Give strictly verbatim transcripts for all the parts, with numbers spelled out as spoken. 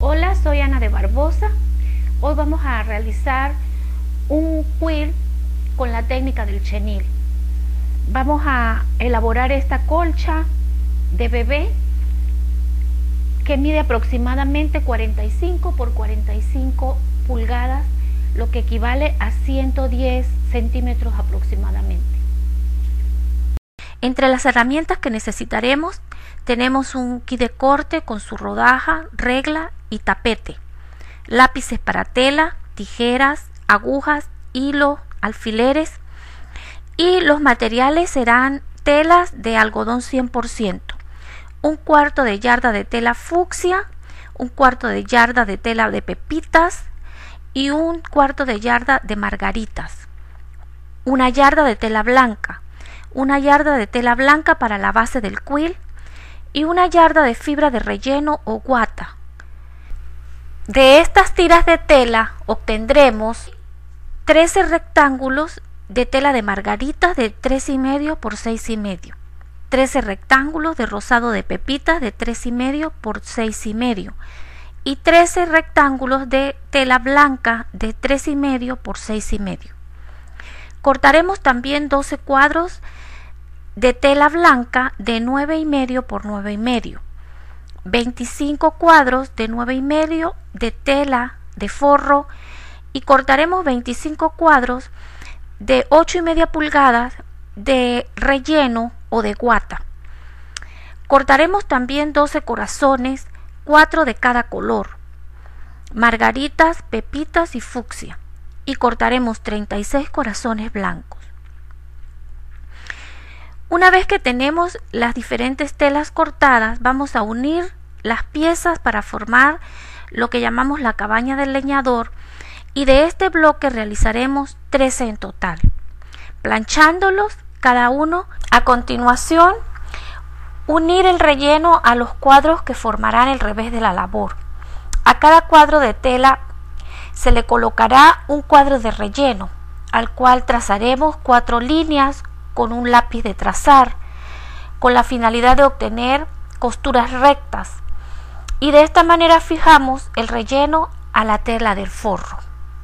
Hola, soy Ana de Barbosa. Hoy vamos a realizar un quilt con la técnica del chenil. Vamos a elaborar esta colcha de bebé que mide aproximadamente cuarenta y cinco por cuarenta y cinco pulgadas, lo que equivale a ciento diez centímetros aproximadamente. Entre las herramientas que necesitaremos tenemos un kit de corte con su rodaja, regla y tapete, lápices para tela, tijeras, agujas, hilo, alfileres, y los materiales serán telas de algodón cien por ciento, un cuarto de yarda de tela fucsia, un cuarto de yarda de tela de pepitas y un cuarto de yarda de margaritas, una yarda de tela blanca, una yarda de tela blanca para la base del quilt y una yarda de fibra de relleno o guata. De estas tiras de tela obtendremos trece rectángulos de tela de margaritas de tres y medio por seis y medio, trece rectángulos de rosado de pepitas de tres y medio por seis y medio y trece rectángulos de tela blanca de tres y medio por seis y medio. Cortaremos también doce cuadros de tela blanca de nueve y medio por nueve y medio, veinticinco cuadros de nueve y medio de tela de forro y cortaremos veinticinco cuadros de ocho y media pulgadas de relleno o de guata. Cortaremos también doce corazones, cuatro de cada color, margaritas, pepitas y fucsia, y cortaremos treinta y seis corazones blancos. Una vez que tenemos las diferentes telas cortadas, vamos a unir las piezas para formar lo que llamamos la cabaña del leñador, y de este bloque realizaremos trece en total, planchándolos cada uno. A continuación, unir el relleno a los cuadros que formarán el revés de la labor. A cada cuadro de tela se le colocará un cuadro de relleno, al cual trazaremos cuatro líneas con un lápiz de trazar, con la finalidad de obtener costuras rectas, y de esta manera fijamos el relleno a la tela del forro.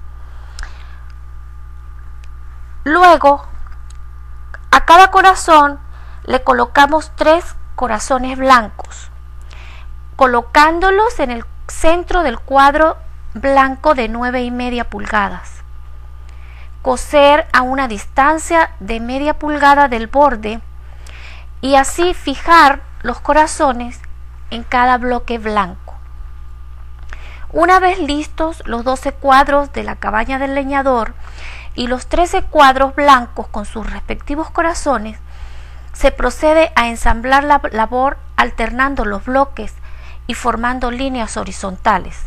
Luego, a cada corazón le colocamos tres corazones blancos, colocándolos en el centro del cuadro blanco de nueve y media pulgadas. Coser a una distancia de media pulgada del borde y así fijar los corazones en cada bloque blanco. Una vez listos los doce cuadros de la cabaña del leñador y los trece cuadros blancos con sus respectivos corazones, se procede a ensamblar la labor alternando los bloques y formando líneas horizontales.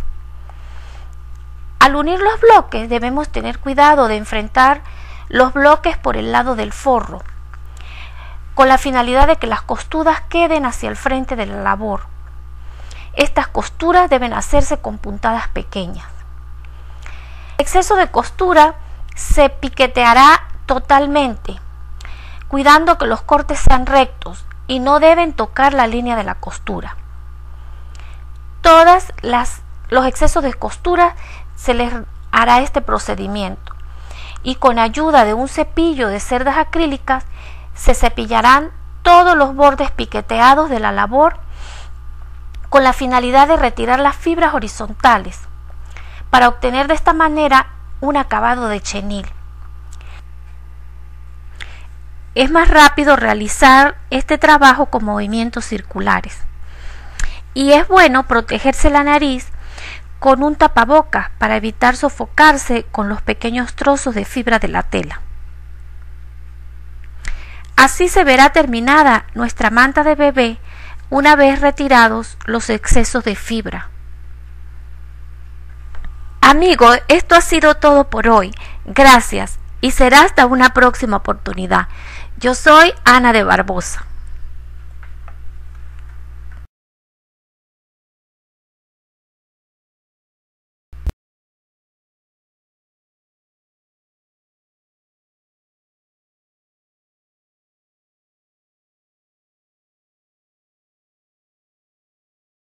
Al unir los bloques debemos tener cuidado de enfrentar los bloques por el lado del forro, con la finalidad de que las costuras queden hacia el frente de la labor. Estas costuras deben hacerse con puntadas pequeñas. El exceso de costura se piqueteará totalmente, cuidando que los cortes sean rectos y no deben tocar la línea de la costura. Todas las los excesos de costura se les hará este procedimiento y con ayuda de un cepillo de cerdas acrílicas se cepillarán todos los bordes piqueteados de la labor con la finalidad de retirar las fibras horizontales para obtener de esta manera un acabado de chenil. Es más rápido realizar este trabajo con movimientos circulares y es bueno protegerse la nariz con un tapabocas para evitar sofocarse con los pequeños trozos de fibra de la tela. Así se verá terminada nuestra manta de bebé una vez retirados los excesos de fibra. Amigos, esto ha sido todo por hoy. Gracias y será hasta una próxima oportunidad. Yo soy Ana de Barbosa.